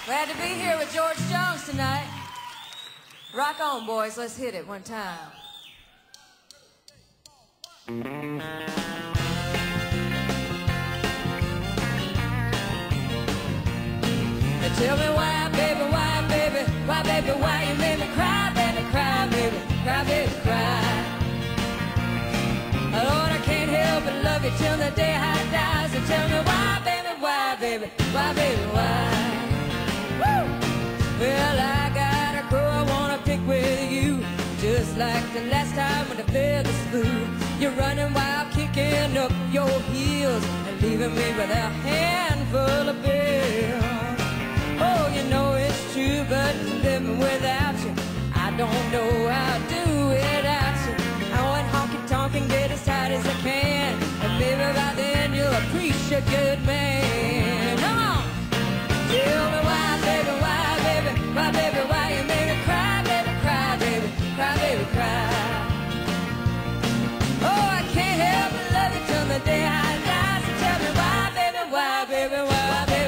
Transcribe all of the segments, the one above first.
Glad to be here with George Jones tonight. Rock on, boys. Let's hit it one time. Tell me why, baby, why you made me cry, baby, cry. Lord, I can't help but love you till the day I die. So tell me why, baby, why? Woo! Well, I got a girl I wanna pick with you, just like the last time when the feathers flew. You're running wild, kicking up your heels, and leaving me with a handful of bills. Oh, you know it's true, but living without you, I don't know how to do without you. I went honky-tonk and get as tight as I can, and maybe by then you'll appreciate a good man. Come on! Tell me why, baby, why you made me cry, baby, cry. Oh, I can't help but love you till the day I die. So tell me why, baby, why?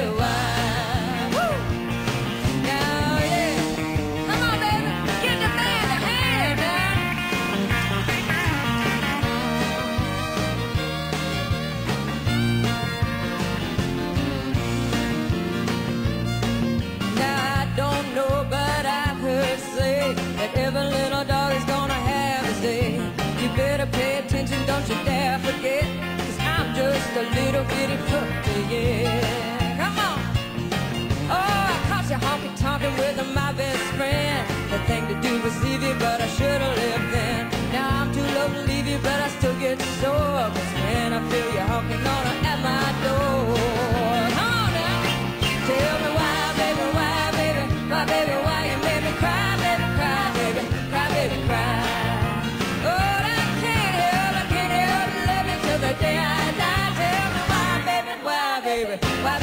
Every little dog is gonna have his day. You better pay attention, don't you dare forget, 'cause I'm just a little bitty puppy, yeah. Come on! Oh, I caught you honky-tonkin' with my best friend. The thing to do was leave you, but I should've left then. Now I'm too low to leave you, but I still get sore, 'cause when I feel you honking on at my door. Come on now! Tell me why, baby, why you made me cry, baby, cry. Oh, I can't help love you till the day I die. Tell me why, baby, why?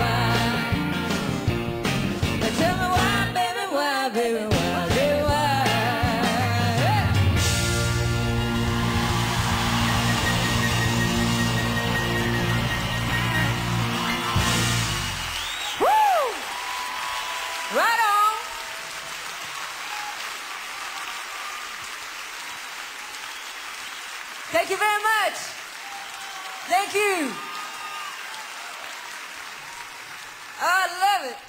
Tell me why, baby, why? Yeah. Woo! Right on. Thank you very much. Thank you. I love it.